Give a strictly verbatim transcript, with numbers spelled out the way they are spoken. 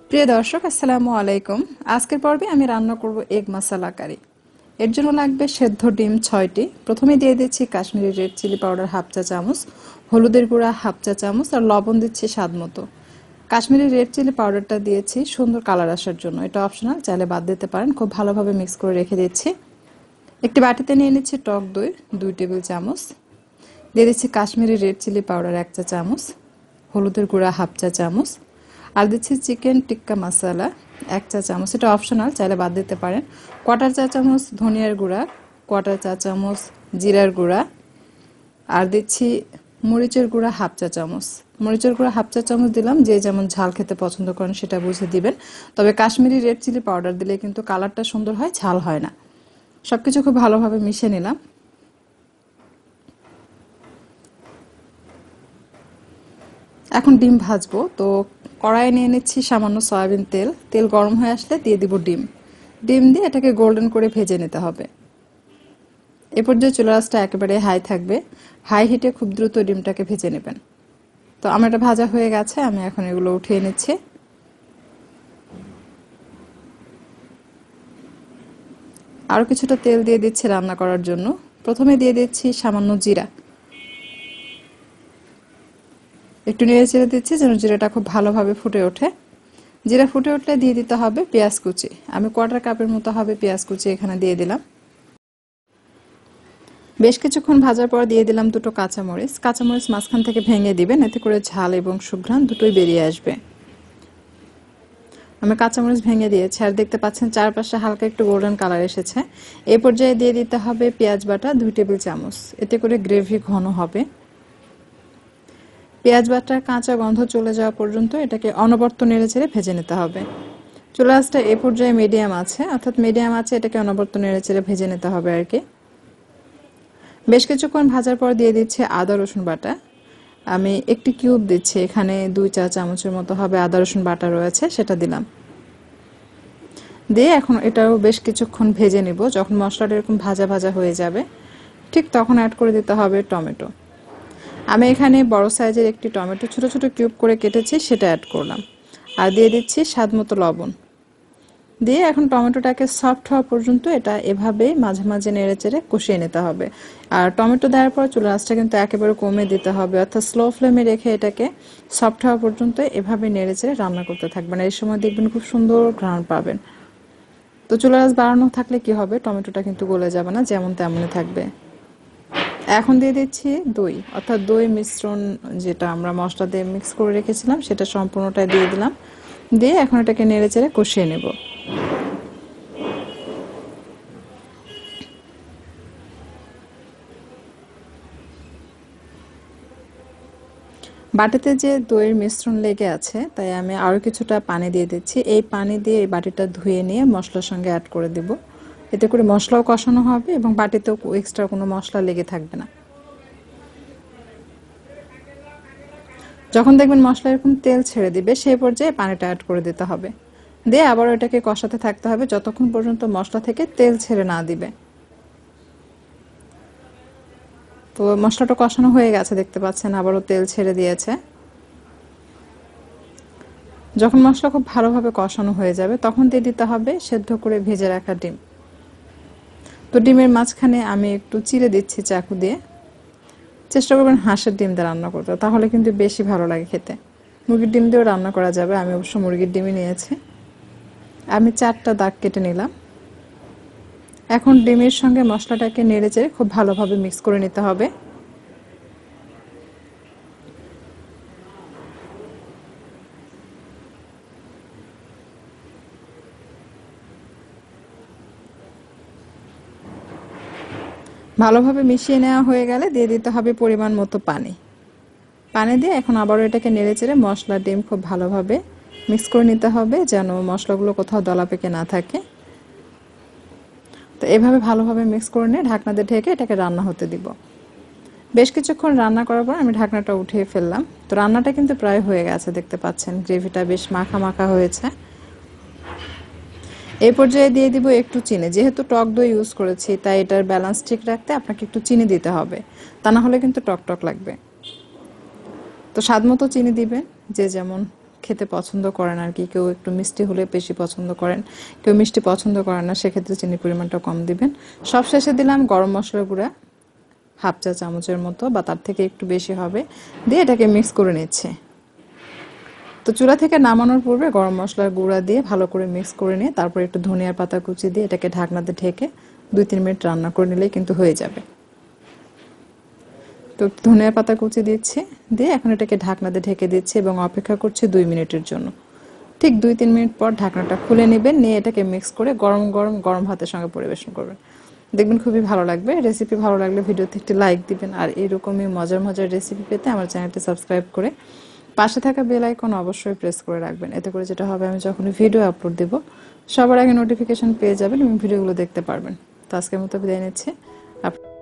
প্রিয় দর্শক, আসসালামু আলাইকুম। আজকের পর্বে আমি রান্না করব এগ মাসালা কারি। এর জন্য লাগবে সেদ্ধ ডিম ছয়টি। প্রথমে দিয়ে দিচ্ছি Kashmiri red chilli powder half চা চামচ, হলুদের গুঁড়া হাফ চা চামচ আর লবণ দিচ্ছি স্বাদ মতো। কাশ্মীরি রেড চিলি পাউডারটা দিয়েছি সুন্দর কালার আসার জন্য, এটা অপশনাল, চাইলে বাদ দিতে পারেন। খুব ভালোভাবে মিক্স করে রেখে দিচ্ছি। একটি বাটিতে নিয়ে নিচ্ছি টক দই দুই টেবিল চামচ, দিয়ে দিচ্ছি কাশ্মীরি রেড চিলি পাউডার এক চা চামচ, হলুদের গুঁড়া হাফ চা চামচ আর দিচ্ছি চিকেন টিক্কা মশলা এক চা চামচ, এটা অপশনাল, চাইলে বাদ দিতে পারেন। কোয়াটার চা চামচ ধনিয়ার গুঁড়া, কোয়াটার চা চামচ জিরার গুঁড়া আর দিচ্ছি মরিচের গুঁড়া হাফ চা চামচ। মরিচের গুঁড়া হাফ চা চামচ দিলাম, যে যেমন ঝাল খেতে পছন্দ করেন সেটা বুঝে দিবেন। তবে কাশ্মীরি রেড চিলি পাউডার দিলে কিন্তু কালারটা সুন্দর হয়, ঝাল হয় না। সবকিছু খুব ভালোভাবে মিশিয়ে নিলাম। এখন ডিম ভাজবো, তো কড়াইয়ে নিয়ে নিচ্ছি সামান্য সয়াবিন তেল। তেল গরম হয়ে আসলে দিয়ে দিব ডিম। ডিম দিয়ে এটাকে গোল্ডেন করে ভেজে নিতে হবে। এ পর্যায়ে চুলার আঁচটা একেবারে হাই থাকবে। হাই হিটে খুব দ্রুত ডিমটাকে ভেজে নেবেন। তো আমার এটা ভাজা হয়ে গেছে, আমি এখন এগুলো উঠিয়ে নিচ্ছি। আরও কিছুটা তেল দিয়ে দিচ্ছি রান্না করার জন্য। প্রথমে দিয়ে দিচ্ছি সামান্য জিরা, একটু নেড়ে চেড়ে দিচ্ছি যেন জিরাটা খুব ভালোভাবে ফুটে ওঠে। জিরা ফুটে উঠলে দিয়ে দিতে হবে পেঁয়াজ কুচি। আমি কোয়ার্টার কাপের মতো হবে পেঁয়াজ কুচি এখানে দিয়ে দিলাম। বেশ কিছুক্ষণ ভাজার পর দিয়ে দিলাম দুটো কাঁচামরিচ। কাঁচামরিচ মাঝখান থেকে ভেঙে দিবেন, এতে করে ঝাল এবং সুঘ্রাণ দুটোই বেরিয়ে আসবে। আমি কাঁচামরিচ ভেঙে দিয়েছি আর দেখতে পাচ্ছেন চারপাশে হালকা একটু গোল্ডেন কালার এসেছে। এই পর্যায়ে দিয়ে দিতে হবে পেঁয়াজ বাটা দুই টেবিল চামচ, এতে করে গ্রেভি ঘন হবে। পেঁয়াজ বাটার কাঁচা গন্ধ চলে যাওয়া পর্যন্ত এটাকে অনবরত নেড়ে চেড়ে ভেজে নিতে হবে। চুলা আঁচটা এ পর্যায়ে মিডিয়াম আছে, অর্থাৎ মিডিয়াম আছে, এটাকে অনবরত নেড়ে চেড়ে ভেজে নিতে হবে আর কি। বেশ কিছুক্ষণ ভাজার পর দিয়ে দিচ্ছে আদা রসুন বাটা। আমি একটি কিউব দিচ্ছি, এখানে দুই চা চামচের মতো হবে আদা রসুন বাটা রয়েছে, সেটা দিলাম। দিয়ে এখন এটাও বেশ কিছুক্ষণ ভেজে নিব। যখন মশলাটা এরকম ভাজা ভাজা হয়ে যাবে ঠিক তখন অ্যাড করে দিতে হবে টমেটো। আমি এখানে বড় সাইজের একটি টমেটো ছোট ছোট কিউব করে কেটেছি, সেটা অ্যাড করলাম। আর দিয়ে দিচ্ছি স্বাদ মতো লবণ। দিয়ে এখন টমেটোটাকে সফট হওয়া পর্যন্ত এটা এভাবে মাঝে মাঝে নেড়ে চেড়ে কষিয়ে নিতে হবে। আর টমেটো দেওয়ার পর চুলার আঁচটা কিন্তু একেবারে কমে দিতে হবে, অর্থাৎ স্লো ফ্লেমে রেখে এটাকে সফট হওয়া পর্যন্ত এভাবে নেড়ে চেড়ে রান্না করতে থাকবেন। এই সময় দেখবেন খুব সুন্দর ঘ্রাণ পাবেন। তো চুলার আঁচ বাড়ানো থাকলে কি হবে, টমেটোটা কিন্তু গলে যাবে না, যেমন তেমনই থাকবে। এখন দিয়ে দিচ্ছি দই, অর্থাৎ দই মিশ্রণ যেটা আমরা মশলা দিয়ে মিক্স করে রেখেছিলাম সেটা সম্পূর্ণটাই দিয়ে দিলাম। দিয়ে এখন এটাকে নেড়ে চেড়ে কষিয়ে নেব। বাটিতে যে দইয়ের মিশ্রণ লেগে আছে তাই আমি আরও কিছুটা পানি দিয়ে দিচ্ছি। এই পানি দিয়ে এই বাটিটা ধুয়ে নিয়ে মশলার সঙ্গে অ্যাড করে দেব। এতে করে মশলাও কষানো হবে এবং বাটিতেও এক্সট্রা কোনো মশলা লেগে থাকবে না। যখন দেখবেন মশলা এরকম তেল ছেড়ে দিবে সেই পর্যায়ে পানিটা অ্যাড করে দিতে হবে। দিয়ে আবার ওটাকে কষাতে থাকতে হবে যতক্ষণ পর্যন্ত মশলা থেকে তেল ছেড়ে না দিবে। তো মশলাটা কষানো হয়ে গেছে, দেখতে পাচ্ছেন আবারও তেল ছেড়ে দিয়েছে। যখন মশলা খুব ভালোভাবে কষানো হয়ে যাবে তখন দিয়ে দিতে হবে সেদ্ধ করে ভেজে রাখা ডিম। তো ডিমের মাঝখানে আমি একটু চিড়ে দিচ্ছি চাকু দিয়ে। চেষ্টা করবেন হাঁসের ডিম দিয়ে রান্না করতে, তাহলে কিন্তু বেশি ভালো লাগে খেতে। মুরগির ডিম দিয়েও রান্না করা যাবে, আমি অবশ্য মুরগির ডিমই নিয়েছি। আমি চারটা দাগ কেটে নিলাম। এখন ডিমের সঙ্গে মশলাটাকে নেড়ে চেড়ে খুব ভালোভাবে মিক্স করে নিতে হবে। ভালোভাবে মিশিয়ে নেওয়া হয়ে গেলে দিয়ে দিতে হবে পরিমাণ মতো পানি। পানি দিয়ে এখন আবারও এটাকে নেড়ে চেড়ে মশলা ডিম খুব ভালোভাবে মিক্স করে নিতে হবে, যেন মশলাগুলো কোথাও দলা পেকে না থাকে। তো এভাবে ভালোভাবে মিক্স করে নিয়ে ঢাকনা দিয়ে ঢেকে এটাকে রান্না হতে দিব। বেশ কিছুক্ষণ রান্না করার পর আমি ঢাকনাটা উঠিয়ে ফেললাম। তো রান্নাটা কিন্তু প্রায় হয়ে গেছে, দেখতে পাচ্ছেন গ্রেভিটা বেশ মাখা মাখা হয়েছে। এই পর্যায়ে দিয়ে দিব একটু চিনি। যেহেতু টক দই ইউজ করেছি তাই এটার ব্যালেন্স ঠিক রাখতে আপনাকে একটু চিনি দিতে হবে, তা না হলে কিন্তু টক টক লাগবে। তো স্বাদ মতো চিনি দিবেন, যে যেমন খেতে পছন্দ করেন আর কি, কেউ একটু মিষ্টি হলে বেশি পছন্দ করেন, কেউ মিষ্টি পছন্দ করেন না, সেক্ষেত্রে চিনির পরিমাণটা কম দিবেন। সবশেষে দিলাম গরম মশলা গুঁড়া হাফ চা চামচের মতো বা তার থেকে একটু বেশি হবে, দিয়ে এটাকে মিক্স করে নিচ্ছে। তো চুলা থেকে নামানোর পূর্বে গরম মশলার গুঁড়া দিয়ে ভালো করে মিক্স করে নিয়ে তারপর একটু ধনিয়ার পাতা কুচি দিয়ে এটাকে ঢাকনাতে ঢেকে দুই তিন মিনিট রান্না করে নিলেই কিন্তু হয়ে যাবে। তো ধনিয়া পাতা কুচি দিচ্ছি, দিয়ে এখন এটাকে ঢাকনাতে ঢেকে দিচ্ছি এবং অপেক্ষা করছি দুই মিনিটের জন্য। ঠিক দুই তিন মিনিট পর ঢাকনাটা খুলে নেবেন, নিয়ে এটাকে মিক্স করে গরম গরম গরম ভাতের সঙ্গে পরিবেশন করবেন। দেখবেন খুবই ভালো লাগবে। রেসিপি ভালো লাগলে ভিডিওতে একটি লাইক দিবেন, আর এরকমই মজার মজার রেসিপি পেতে আমার চ্যানেলটি সাবস্ক্রাইব করে পাশে থাকা বেল আইকন অবশ্যই প্রেস করে রাখবেন। এতে করে যেটা হবে, আমি যখন ভিডিও আপলোড দেব সবার আগে নোটিফিকেশন পেয়ে যাবেন এবং ভিডিওগুলো দেখতে পারবেন। তো আজকের মতো বিদায় নিচ্ছি।